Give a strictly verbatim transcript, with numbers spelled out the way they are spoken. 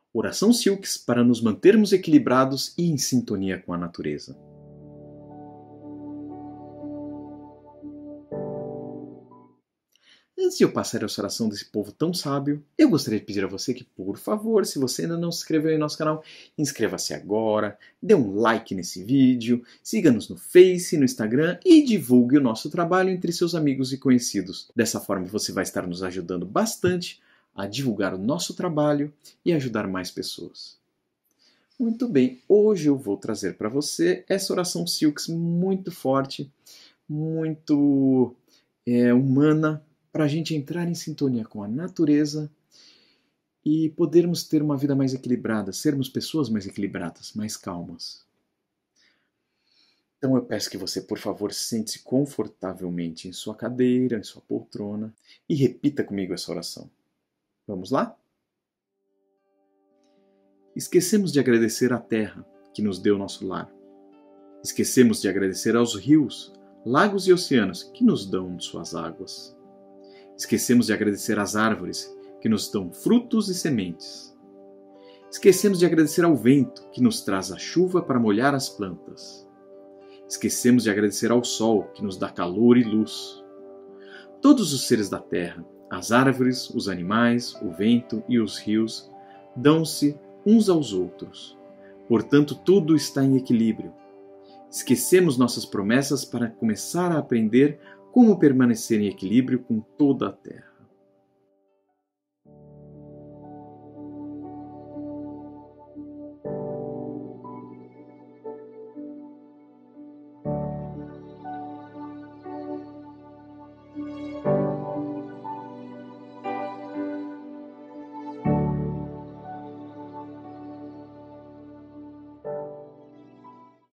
Oração Silks para nos mantermos equilibrados e em sintonia com a natureza. Antes de eu passar essa oração desse povo tão sábio, eu gostaria de pedir a você que, por favor, se você ainda não se inscreveu em nosso canal, inscreva-se agora, dê um like nesse vídeo, siga-nos no Face, no Instagram e divulgue o nosso trabalho entre seus amigos e conhecidos. Dessa forma você vai estar nos ajudando bastante a divulgar o nosso trabalho e ajudar mais pessoas. Muito bem, hoje eu vou trazer para você essa oração Silks muito forte, muito é, humana, para a gente entrar em sintonia com a natureza e podermos ter uma vida mais equilibrada, sermos pessoas mais equilibradas, mais calmas. Então eu peço que você, por favor, sente-se confortavelmente em sua cadeira, em sua poltrona e repita comigo essa oração. Vamos lá? Esquecemos de agradecer à terra que nos deu nosso lar. Esquecemos de agradecer aos rios, lagos e oceanos que nos dão suas águas. Esquecemos de agradecer às árvores que nos dão frutos e sementes. Esquecemos de agradecer ao vento que nos traz a chuva para molhar as plantas. Esquecemos de agradecer ao sol que nos dá calor e luz. Todos os seres da terra, as árvores, os animais, o vento e os rios, dão-se uns aos outros. Portanto, tudo está em equilíbrio. Esquecemos nossas promessas para começar a aprender como permanecer em equilíbrio com toda a terra.